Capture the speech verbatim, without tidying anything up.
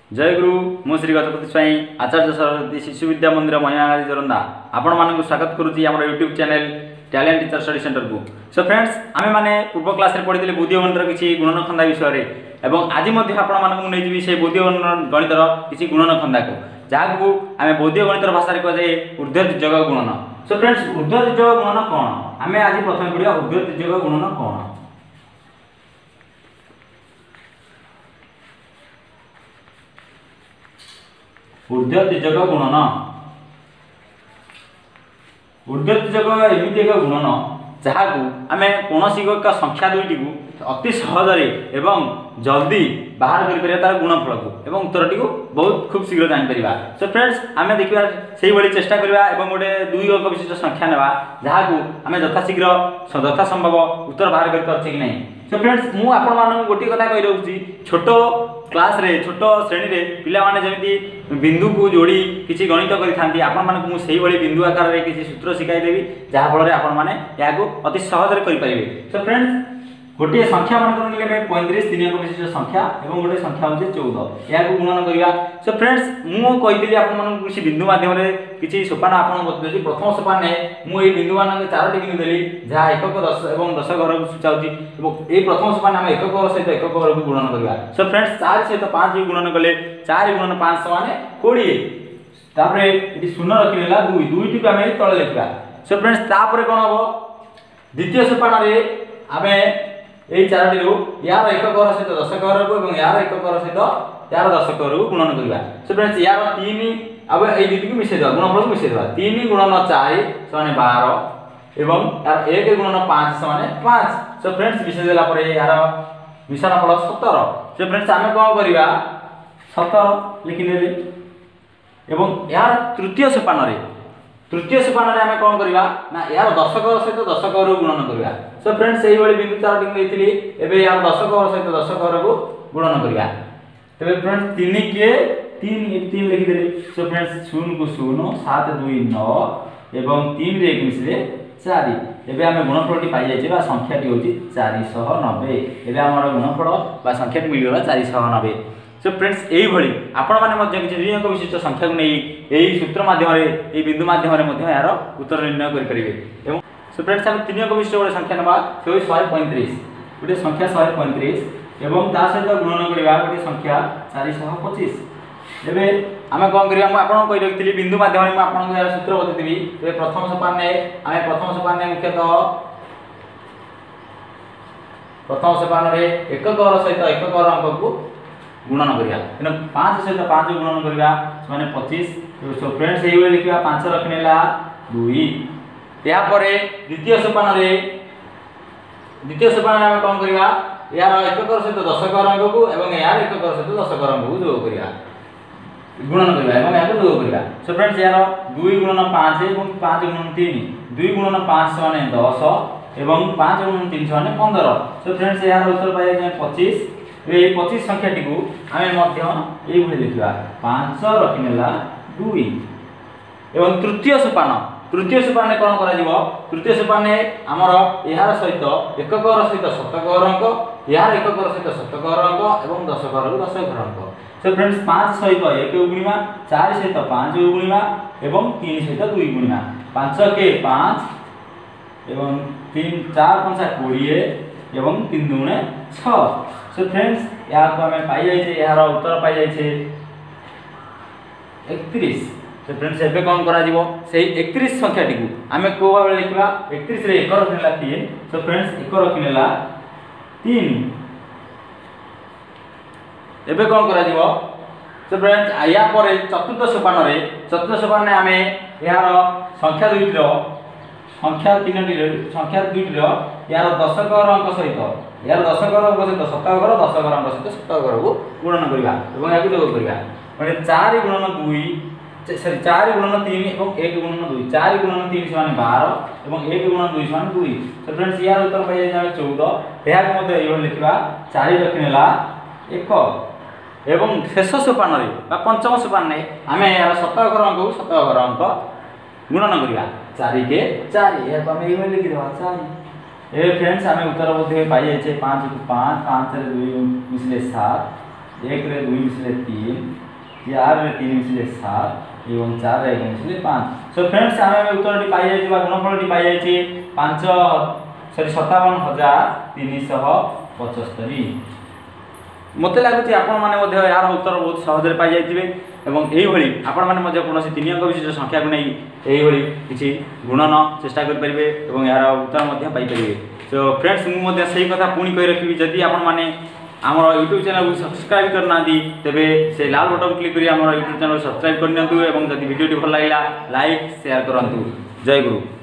जय गुरु मु श्री गजपति स्वाई आचार्य सरस्वती शिशु विद्या मंदिर महिमागाजी जोरंदा आपण मानक स्वागत करुच्ची आम YouTube channel talent teacher study centre को। सो फ्रेंड्स आमे माने पूर्व क्लास रे पढ़ी बुद्धि गणितर किसी गुणन खंदा विषय रे एवं आज मध्य आपण मानक नै जिवि से बुद्धि गणितर किसी गुणन खंदा को जहाँ को आमे बुद्धि गणितर भाषा रे कहे ऊर्ध्वतिर्यक गुणन। सो फ्रेंड्स ऊर्ध्वतिर्यक गुणन कोन आमे आज प्रथम पढ़िया ऊर्ध्वतिर्यक गुणन कोन। ऊर्ध्वतिर्यक गुणन ऊर्ध्वतिर्यक एमती एक गुणन जहाँ को आम कौन एक संख्या दुईटी को अति सहजरे एवं जल्दी बाहर कर तार गुणफल को एवं उत्तर टी बहुत खूब शीघ्र जापर। सो फ्रेंड्स आम देखा से भाई चेष्टा करवा गोटे दुई अंक विशिष्ट संख्या नेवा जहाँ को आम यथाशीघ्र यथा संभव उत्तर बाहर कर पार्चे कि नहीं। सो फ्रेंड्स मु आपण मानक गोटे कथा कही रोची छोट क्लास रे छोट श्रेणी रे पिला माने जमिति बिंदु को जोड़ी किसी गणित करि आपण मानक मु सेही भली बिंदु आकार रे किसी सूत्र सिखाई देबी जहाँ फल आपण माने याको अति सहज रे करि परिबे। सो फ्रेंड्स गोटे संख्या मान निले में पैंतीस तीन अंक विशिष्ट संख्या एवं गोटे संख्या होचे चौदह या गुणन करिया। सो फ्रेंड्स मु कहिदिली आपण मान किसी बिंदु माध्यम रे किसी सोपान आपण बतैछि प्रथम सोपान ने मु ए बिंदु मान चारोटी बिंदु देली जहाँ एकक दस एवं दश घर को सूचाउछि एवं ए प्रथम सोपान हम एकक सहित एकक घर को गुणन करिया। सो फ्रेंड्स चार सहित पाँच को गुणन कले चार गुणन पाँच समान बीस तापरे इति शून्य रखिलेला दुई दुईटी को हम तळे लिखिबा। सो फ्रेंड्स तापरे कोन हो द्वितीय सोपान रे आमे यही चारोटी रू यार एक घर सहित दश घर को यार एक घर सहित यार दश घर को गुणन करवा। सो फ्रेंड्स यार तीन अब ये दुटी को मिसई देवा गुणफल को मिसई देवा तीन गुणन चार समान बारह एवं यार एक गुणन पाँच समान पाँच। सो फ्रेंड्स मिसई देला पर यार मिश्रण फल सतर। सो फ्रेंड्स आम कौन करवा सतर लिखिदेली एवं यार तृतीय सोपान रे तृतीय सोपान रे आम कौन करवा ना यार दश घर सहित दश घर को गुणन करवा। सो फ्रेंड्स से भाई बिंदु चारोटी देइथिली एबे यार दश घर सहित दश घर को गुणन करवा। तबे फ्रेंड्स तीन के तीन तीन लिखि देली। सो फ्रेंड्स शून्य को शून्य सात दुई नौ एवं तीन रे एक मिसले चार एबे आमे गुणफल टी पाई जाइछे बा संख्या टी होची चार सौ नब्बे एबे हमर गुणफल बा संख्या टी मिलला चार सौ नब्बे। सो फ्रेंड्स एही भली आपण माने मध्य किछि दुई अंक विशिष्ट संख्या को नै एही सूत्र माध्यम रे एही बिंदु माध्यम रे मध्य यार उत्तर निर्णय करि परिबे। एवं सो फ्रेंड्स हम तीन अंक विशिष्ट गोटे संख्या नबा से एक सौ पैंतीस गोटे संख्या एक सौ पैंतीस एवं ता सहित गुणन करबा गोटे संख्या चार सौ पच्चीस। एबे आमे कोन करिया म आपन कहि रखितली बिंदु माध्यम रे म आपन यार सूत्र बतैबी। ए प्रथम सोपान ने आमे प्रथम सोपान ने मुख्यतः प्रथम सोपान रे एक घर सहित एक घर अंक को गुणन करिया किन पाँच सहित पाँच गुणन करिया माने पच्चीस। सो फ्रेंड्स एही way लिखिया पाँच रखनेला दुई या परे द्वितीय सोपान रे द्वितीय सोपान रे हम कोन करिया यार एक घर सहित दश घर अंक को एवं यार एक घर सहित दश घर अंक को जोग करिया गुणन करिया एवं यार जोग करिया। सो फ्रेंड्स यार दुई गुणन पाँच एवं पाँच गुणन तीन दुई गुणन पाँच माने दस एवं पाँच गुणन तीन माने पंद्रह। सो फ्रेंड्स यार उत्तर पाइ जाय पच्चीस। ए पच्चीस संख्या टी को आमे मध्य एही भली लिखिबा पाँच रखिनेला दुई एवं तृतीय सोपान तृतीय सोपान कौन करा जीवो तृतीय सोपान आमर यार सहित एक घर सहित सत घर अंक यार एक घर सहित सत घर अंक एवं दश घर दश घर अंक। सो फ्रेंड्स पाँच सहित एक गुणिमा चार सहित पाँच गुणिमा एवं तीन सहित दुई गुणिमा पाँच के पाँच एवं तीन चार पंचा कोड़े एवं तीन दुणे छह। सो फ्रेंड्स या को हमें पाई जाइछे यार उत्तर पाई जाइछे इकतीस। तो फ्रेंड्स एबे कोन करा जीवो सेही इकतीस संख्या टी को आमे को भाबे लिखबा इकतीस रे एक रखनेला तीन। सो फ्रेंड्स एक रखनेला तीन एबे कोन करा जीवो। सो फ्रेंड्स या परे चतुर्थ सोपान रे चतुर्थ सोपान ने आमे यार संख्या दुईटी रो संख्या तीनटी रे संख्या दुईटी रो यार दश घर अंक सहित यार दश घर अंक सहित सत घर दश घर अंक सहित सत घर को गुणन करबा एवं याकु जोग करबा माने चार गुणन दुई सॉरी चार गुणन तीन एवं एक गुणन दुई चार गुणन तीन समान बारह एवं एक गुणन दुई समान दुई। तो फ्रेंड्स यार उत्तर पाइ जाय चौदह या को मते एवं लिखिबा चार रखनेला एक एवं शेष सोपान रे बा पंचम सोपान ने आमे यार सत घर अंक को सत घर अंक गुणन करबा चार के चार या को हम एवं लिखि देबा चार। ए फ्रेंड्स आमे उत्तर मते पाइ जाय छे पाँच को पाँच पाँच रे दुई मिसले सात एक रे दुई मिसले तीन, चार रे तीन मिसले सात एवं चार रे एक मिसले पाँच। सो फ्रेंड्स आमे उत्तर टी पाई जाय बा गुणफल टी पाई जाय पाँच सॉरी सत्तावन हजार तीन सौ पचहत्तर। मते लागुची आपण माने मध्ये यार उत्तर बहुत सहज रे पाई जायतिबे एवं एही भली आपण माने मध्ये कोनोसी तीन अंक विशिष्ट संख्या को नै एही भली किछि गुणन चेष्टा कर परिबे एवं यार उत्तर मध्ये पाई परिबे। सो फ्रेंड्स मु मध्ये सही कथा पुणी कहि रखिबी जदी आपण माने आमर यूट्यूब चैनल को सब्सक्राइब करना दी तेबे से लाल बटन क्लिक करी आमर यूट्यूब चैनल सब्सक्राइब करनियंतु एवं जदी वीडियो टी भल लागला लाइक शेयर करंतु। जय गुरु।